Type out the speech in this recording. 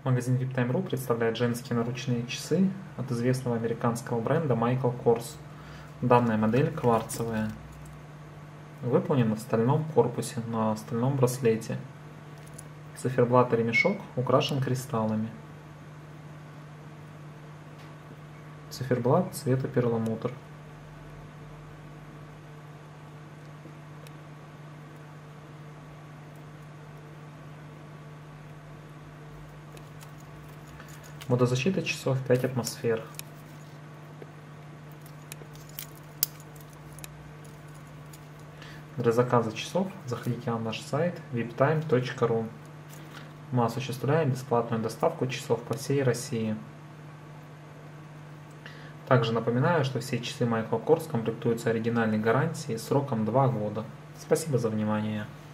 Магазин VIPTime.ru представляет женские наручные часы от известного американского бренда Michael Kors. Данная модель кварцевая. Выполнена в стальном корпусе на стальном браслете. Циферблат и ремешок украшен кристаллами. Циферблат цвета перламутр. Водозащита часов 5 атмосфер. Для заказа часов заходите на наш сайт viptime.ru. Мы осуществляем бесплатную доставку часов по всей России. Также напоминаю, что все часы Michael Kors комплектуются оригинальной гарантией сроком 2 года. Спасибо за внимание.